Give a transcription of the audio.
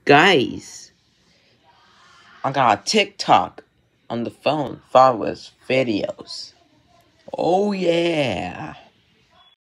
Guys, I got a TikTok on the phone, thought it was videos. Oh yeah.